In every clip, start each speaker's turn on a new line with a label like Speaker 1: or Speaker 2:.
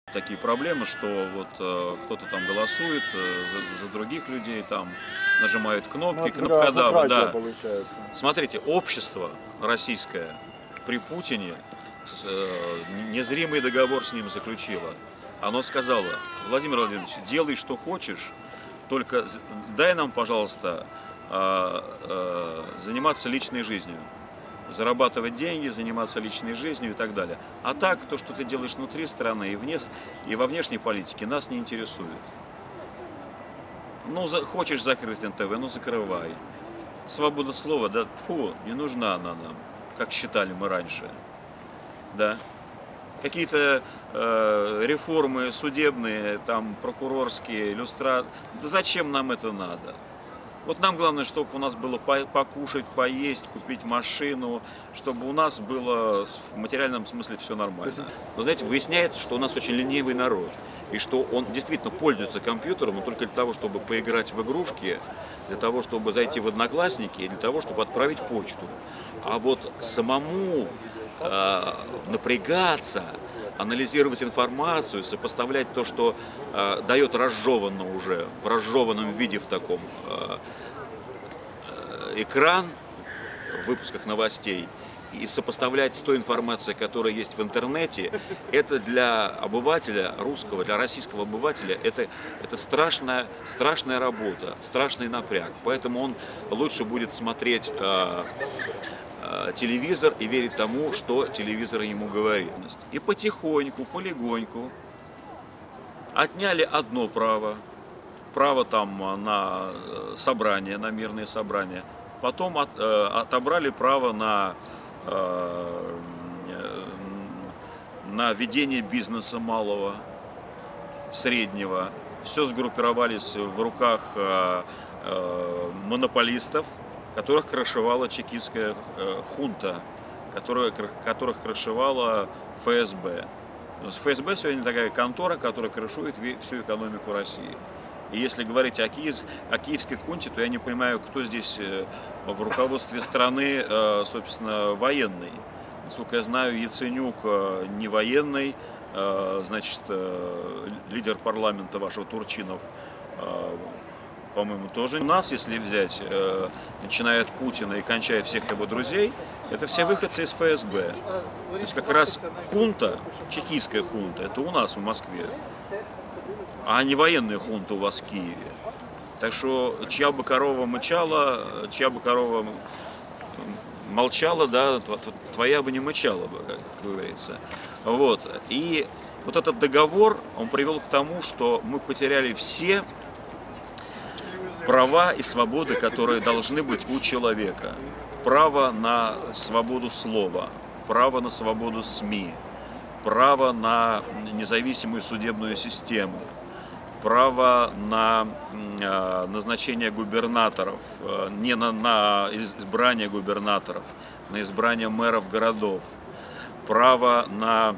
Speaker 1: Такие проблемы, что вот кто-то там голосует за других людей, там нажимают кнопки, кнопкодавы, да.
Speaker 2: Получается.
Speaker 1: Смотрите, общество российское при Путине незримый договор с ним заключило. Оно сказало: Владимир Владимирович, делай, что хочешь, только дай нам, пожалуйста, заниматься личной жизнью. Зарабатывать деньги, заниматься личной жизнью и так далее. А так, то, что ты делаешь внутри страны и во внешней политике, нас не интересует. Ну, хочешь закрыть НТВ, ну закрывай. Свобода слова, да, фу, не нужна она нам, как считали мы раньше. Да. Какие-то реформы судебные, там, прокурорские, да зачем нам это надо? Вот нам главное, чтобы у нас было покушать, поесть, купить машину, чтобы у нас было в материальном смысле все нормально. Но знаете, выясняется, что у нас очень ленивый народ, и что он действительно пользуется компьютером, но только для того, чтобы поиграть в игрушки, для того, чтобы зайти в Одноклассники, и для того, чтобы отправить почту. А вот самому напрягаться, анализировать информацию, сопоставлять то, что дает разжеванно уже, в разжеванном виде в таком экран в выпусках новостей, и сопоставлять с той информацией, которая есть в интернете, это для обывателя русского, для российского обывателя, это страшная работа, страшный напряг. Поэтому он лучше будет смотреть телевизор и верить тому, что телевизор ему говорит. И потихоньку, полегоньку отняли одно право там на собрание, на мирные собрания, потом отобрали право на ведение бизнеса малого, среднего. Все сгруппировались в руках монополистов, которых крышевала чекистская хунта, которых крышевала ФСБ. ФСБ сегодня такая контора, которая крышует всю экономику России. И если говорить о киевской хунте, то я не понимаю, кто здесь в руководстве страны, собственно, военный. Насколько я знаю, Яценюк не военный, значит, лидер парламента вашего Турчинов, по-моему, тоже. У нас, если взять, начиная от Путина и кончая всех его друзей, это все выходцы из ФСБ. То есть как раз хунта, чекистская хунта, это у нас в Москве, а не военная хунта у вас в Киеве. Так что чья бы корова мычала, чья бы корова молчала, да, твоя бы не мычала бы, как говорится. Вот. И вот этот договор, он привел к тому, что мы потеряли все права и свободы, которые должны быть у человека. Право на свободу слова, право на свободу СМИ, право на независимую судебную систему, право на назначение губернаторов, не на избрание губернаторов, на избрание мэров городов, право на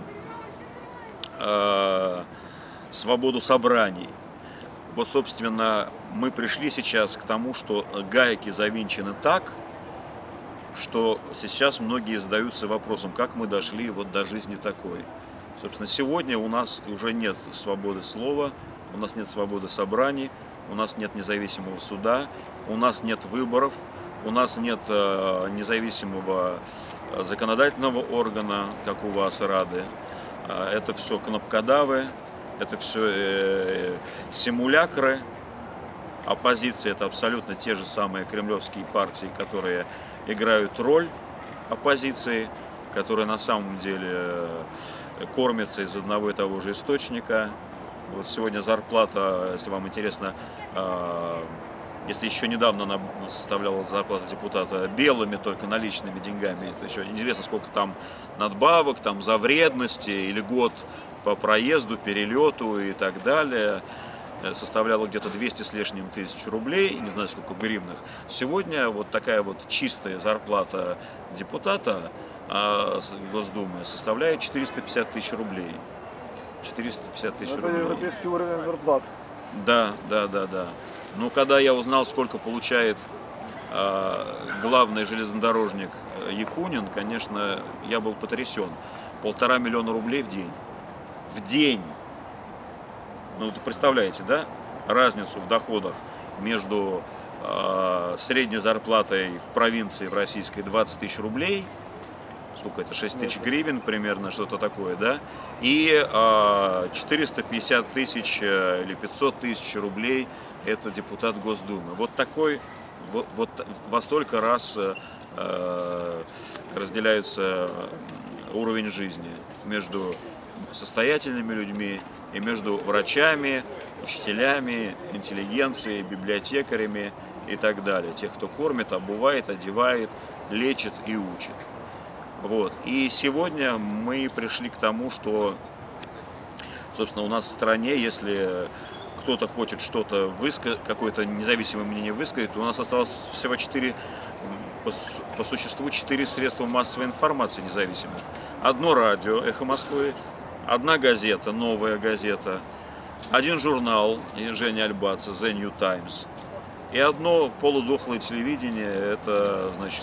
Speaker 1: свободу собраний. Вот, собственно, мы пришли сейчас к тому, что гайки завинчены так, что сейчас многие задаются вопросом, как мы дошли вот до жизни такой. Собственно, сегодня у нас уже нет свободы слова, у нас нет свободы собраний, у нас нет независимого суда, у нас нет выборов, у нас нет независимого законодательного органа, как у вас, Рады. Это все кнопкодавы, это все симулякры. Оппозиция — это абсолютно те же самые кремлевские партии, которые играют роль оппозиции, которые на самом деле кормятся из одного и того же источника. Вот сегодня зарплата, если вам интересно, если еще недавно она составляла зарплата депутата белыми только наличными деньгами, это еще неизвестно, сколько там надбавок, там за вредности или год по проезду, перелету и так далее, составляла где-то 200 с лишним тысяч рублей, не знаю сколько гривнах. Сегодня вот такая вот чистая зарплата депутата Госдумы составляет 450 тысяч рублей. 450 тысяч рублей.
Speaker 2: Это европейский уровень зарплат.
Speaker 1: Да. Но когда я узнал, сколько получает главный железнодорожник Якунин, конечно, я был потрясен. 1,5 миллиона рублей в день. В день! Ну, вы представляете, да, разницу в доходах между средней зарплатой в провинции в российской 20 тысяч рублей, сколько это, 6 тысяч гривен примерно, что-то такое, да, и 450 тысяч или 500 тысяч рублей это депутат Госдумы. Вот такой, вот во столько раз разделяются уровень жизни между состоятельными людьми и между врачами, учителями, интеллигенцией, библиотекарями и так далее. Тех, кто кормит, обувает, одевает, лечит и учит. Вот. И сегодня мы пришли к тому, что, собственно, у нас в стране, если кто-то хочет что-то высказать, какое-то независимое мнение высказать, то у нас осталось всего 4, по существу 4 средства массовой информации независимых. Одно радио «Эхо Москвы», одна газета, «Новая газета», один журнал Жени Альбаца «The New Times» и одно полудохлое телевидение, это, значит,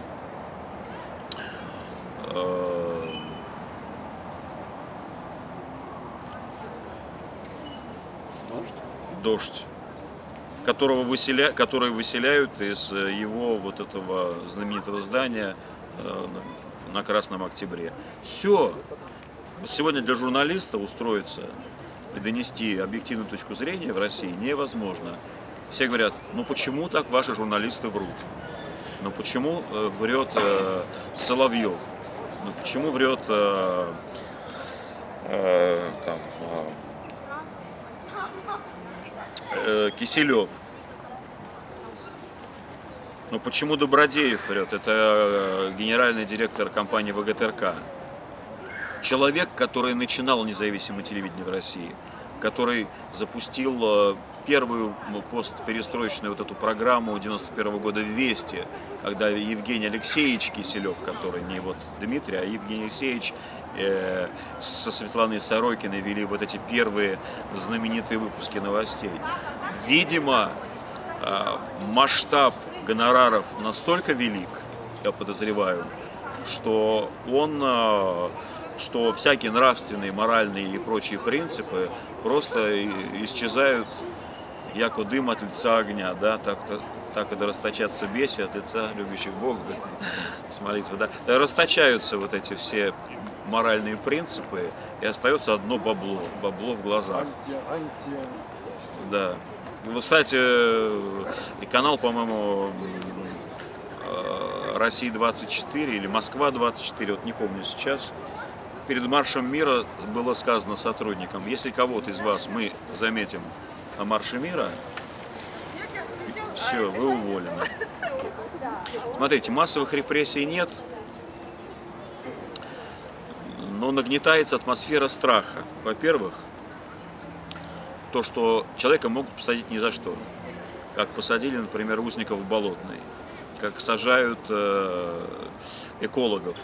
Speaker 1: «Дождь», который выселяют из его вот этого знаменитого здания на Красном Октябре. Все. Сегодня для журналиста устроиться и донести объективную точку зрения в России невозможно. Все говорят, ну почему так ваши журналисты врут? Ну почему врет Соловьев? Ну почему врет Киселев? Ну почему Добродеев врет? Это генеральный директор компании ВГТРК. Человек, который начинал независимое телевидение в России, который запустил первую постперестроечную вот эту программу 91-го года «Вести», когда Евгений Алексеевич Киселев, который не вот Дмитрий, а Евгений Алексеевич со Светланой Сорокиной вели вот эти первые знаменитые выпуски новостей. Видимо, масштаб гонораров настолько велик, я подозреваю, что всякие нравственные, моральные и прочие принципы просто исчезают, яко дым от лица огня, да, так и да расточатся беси от лица любящих Бога, с молитвы, да, расточаются вот эти все моральные принципы, и остается одно бабло в глазах. Да. Вот, кстати, и канал, по-моему, Россия-24 или Москва-24, вот не помню сейчас, перед маршем мира было сказано сотрудникам, если кого-то из вас мы заметим на марше мира, все, вы уволены. Смотрите, массовых репрессий нет, но нагнетается атмосфера страха. Во-первых, то, что человека могут посадить ни за что. Как посадили, например, узников в Болотной, как сажают экологов.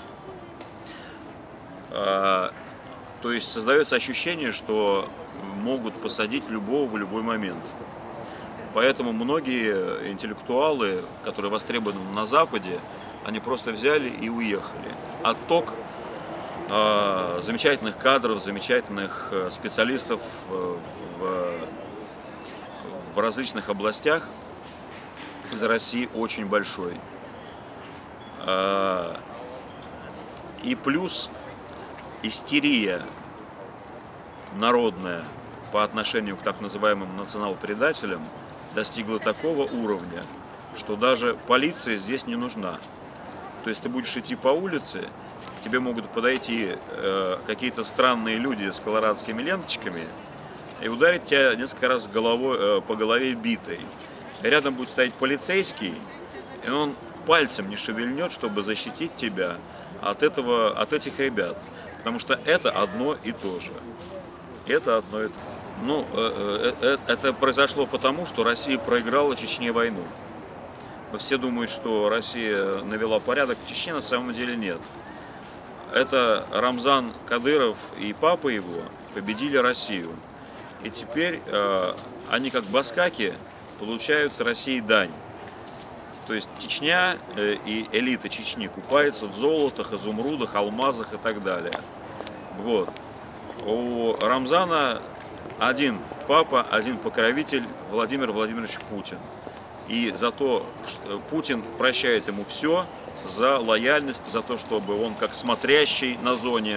Speaker 1: То есть создается ощущение, что могут посадить любого в любой момент. Поэтому многие интеллектуалы, которые востребованы на Западе, они просто взяли и уехали. Отток замечательных кадров, замечательных специалистов в различных областях из России очень большой. И плюс истерия народная по отношению к так называемым национал-предателям достигла такого уровня, что даже полиция здесь не нужна. То есть ты будешь идти по улице, к тебе могут подойти какие-то странные люди с колорадскими ленточками и ударить тебя несколько раз по голове битой. И рядом будет стоять полицейский, и он пальцем не шевельнет, чтобы защитить тебя от этих ребят. Потому что это одно и то же. Это одно и то же. Ну, это произошло потому, что Россия проиграла Чечне войну. Все думают, что Россия навела порядок. В Чечне на самом деле нет. Это Рамзан Кадыров и папа его победили Россию. И теперь они как баскаки получают с России дань. То есть Чечня и элита Чечни купается в золотах, изумрудах, алмазах и так далее. Вот. У Рамзана один папа, один покровитель Владимир Владимирович Путин. И за то, что Путин прощает ему все, за лояльность, за то, чтобы он как смотрящий на зоне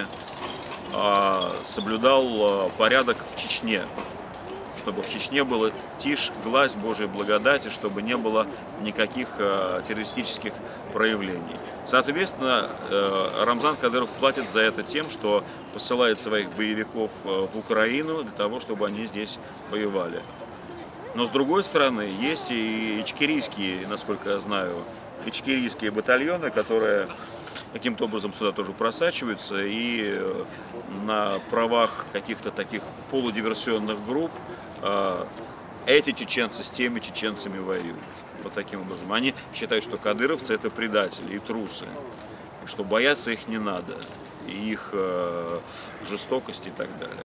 Speaker 1: соблюдал порядок в Чечне. Чтобы в Чечне было тишь, гладь Божьей благодати, чтобы не было никаких террористических проявлений. Соответственно, Рамзан Кадыров платит за это тем, что посылает своих боевиков в Украину для того, чтобы они здесь воевали. Но с другой стороны, есть и ичкерийские, насколько я знаю, ичкерийские батальоны, которые каким-то образом сюда тоже просачиваются и на правах каких-то таких полудиверсионных групп эти чеченцы с теми чеченцами воюют. Вот таким образом. Они считают, что кадыровцы это предатели и трусы, что бояться их не надо, и их жестокости и так далее.